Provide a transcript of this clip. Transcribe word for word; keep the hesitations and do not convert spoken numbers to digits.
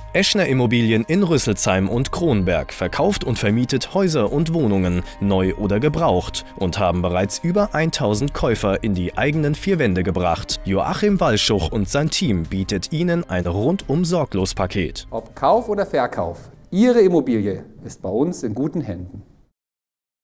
Eschner Immobilien in Rüsselsheim und Kronberg verkauft und vermietet Häuser und Wohnungen, neu oder gebraucht, und haben bereits über tausend Käufer in die eigenen vier Wände gebracht. Joachim Walschuch und sein Team bietet Ihnen ein Rundum-Sorglos-Paket. Ob Kauf oder Verkauf, Ihre Immobilie ist bei uns in guten Händen.